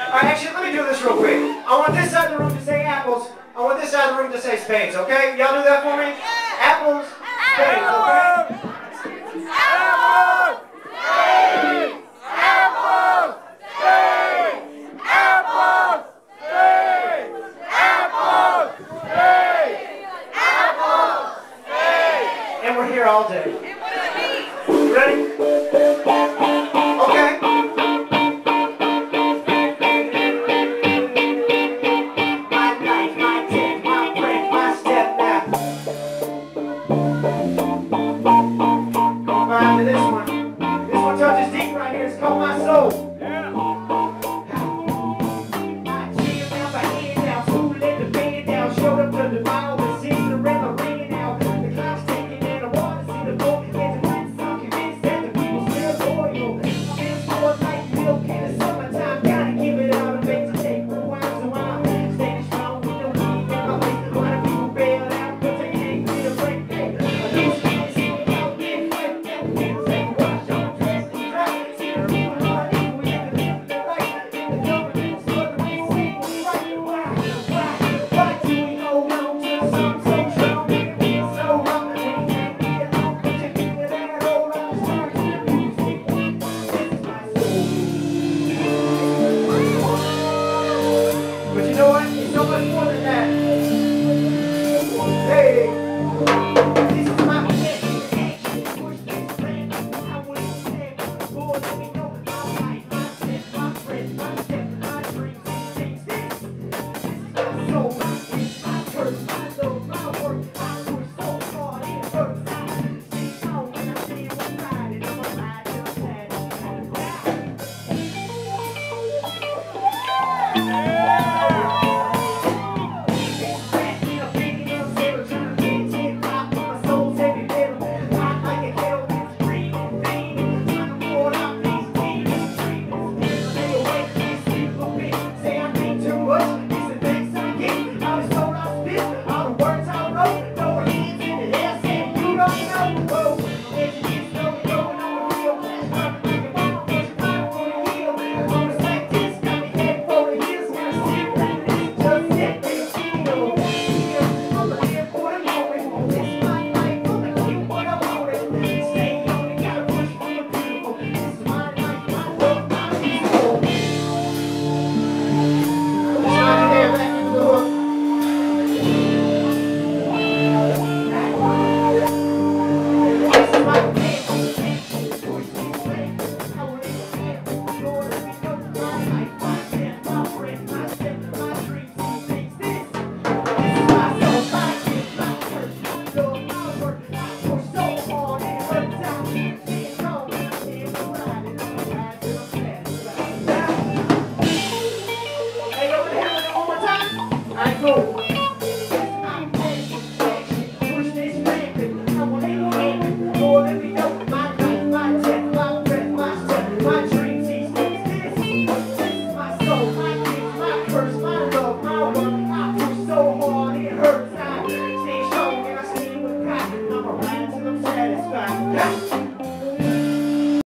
Alright, actually, let me do this real quick. I want this side of the room to say apples. I want this side of the room to say spades, okay? Y'all do that for me? Apples, spades, okay? Apples! Spades! Apples! Spades! Apples! Spades! Apples! Spades! Apples! Spades! And we're here all day. Ready? Okay. Touches deep right here. It's called My Soul. Yeah. I chill down my hand down, school let the band down, showed up to the bottle, the Cinderella ringing out. The clock's ticking and the water see the boat, and the winds are convinced that the people still loyal. I'm in for like milk in the summertime, gotta give it all to make the take rewind. So I'm standing strong with the weed in my face. A lot of people bail out, but they ain't get a break. Hey, these kids see me out there, fight them, kids ain't rush on. But you know what? It's so much more than that. Hey, this is my potential action. Push this brand. I wouldn't stand for let me know my life, my sense, my friends, my steps, my dreams, and things. This is my soul, my peace, my curse, my love, my work. I push so hard it hurts. I see how when I see you ride it, I'm a ride till I'm sad.